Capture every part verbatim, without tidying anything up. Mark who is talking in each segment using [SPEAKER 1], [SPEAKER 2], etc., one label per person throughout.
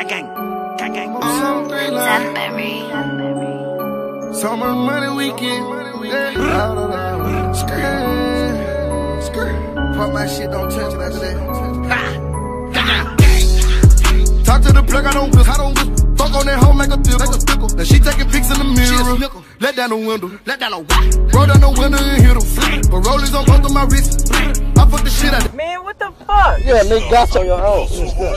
[SPEAKER 1] Gang, gang, gang.
[SPEAKER 2] Zenberry.
[SPEAKER 3] Summer money weekend. Yeah. Skirt. Skirt. Pop my shit, don't touch it after that. Talk to the plug, I don't whip, I don't whip. Fuck on that hoe like a tickle. Now she taking pics in the mirror. Let down the window. Let down the what? Roll down the window and hit them. But rollies on both of my wrists. I fuck the shit out of
[SPEAKER 4] Man, what the fuck?
[SPEAKER 5] Yeah, nigga got on your house.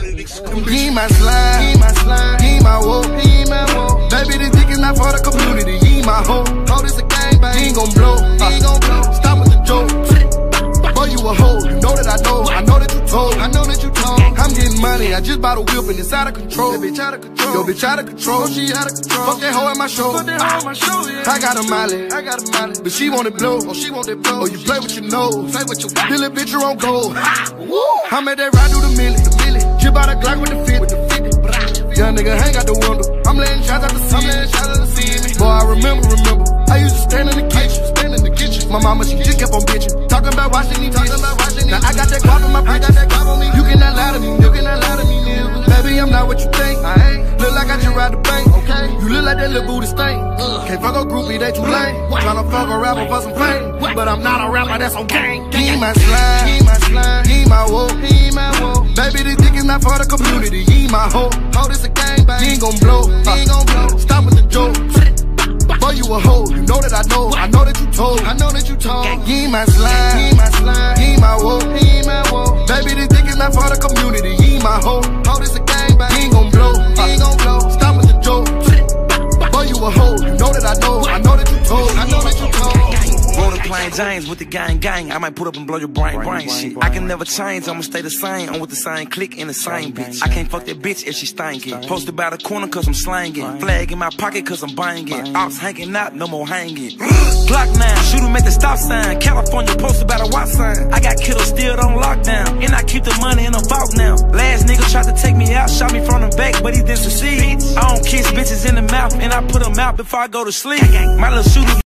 [SPEAKER 3] He my slime, he my slime, he my woe, he my woe. Baby, this dick is not for the community, he my hoe. Oh, this a gang bang, he ain't gon' blow, he ain't gon' blow. Stop with the joke. Boy, you a hoe, you know that I know, I know that you told, I know that you told. I'm getting money, I just bought a whip and it's out of control. That bitch out of control, yo bitch out of control, she out of control. Fuck that hoe at my show, fuck that hoe at my show, yeah. I got a miley, I got a miley, but she want it blow, oh she want it blow. Oh you play with your nose, play with your Billy bitch you on gold. I made that ride through the milli, the milli. Jib out a Glock with the fit, with the fifty. Young nigga hang out the window, I'm letting shots out the sea, I'm letting shots out the sea. Boy I remember, remember, I used to stand in the kitchen, stand in the kitchen. My mama she just kept on bitching, talking about washing these dishes. Now I got that guap in my bitch, I got that guap on me. You cannot lie to me, you cannot lie to me, nigga. Baby I'm not what you think, I ain't. Look like I just ride the bank, okay? You look like that little booty stink. Uh, Can't fuck a groupie, they too lame. Tryna fuck a rapper for some fame, but I'm not a rapper, that's on gang. He my slime, he my slime, he my woe, he my woe. Baby this dick is not for the community, he my hoe. Oh this a gang bang, he ain't gon' blow, he ain't gon' blow. Stop with the joke. Boy, you a hoe, you know that I know, I know that you told, I know that you told. He my slime, he my slime, he my woe, he my woe. Baby, this dick is not for the community, he my hoe. Oh, this a gang bang, he ain't gon' blow, he ain't gon' blow. Stop with the joke. Boy, you a hoe, you know that I know, I know that you told, I know that you told.
[SPEAKER 1] Rolling plain James with the gang gang. I might put up and blow your brain, brain shit. I can never change, I'ma stay the same. I'm with the same clique and the same bitch. I can't fuck that bitch if she stinking. Posted by the corner cause I'm slanging. Flag in my pocket cause I'm banging. Ops hanging out, no more hanging. Glock nine, shoot him at the stop sign. California posted by the watch sign. I got killers still on lockdown. And I keep the money in a vault now. Last nigga tried to take me out, shot me from the back, but he didn't succeed. I don't kiss bitches in the mouth, and I put them out before I go to sleep. My little shooter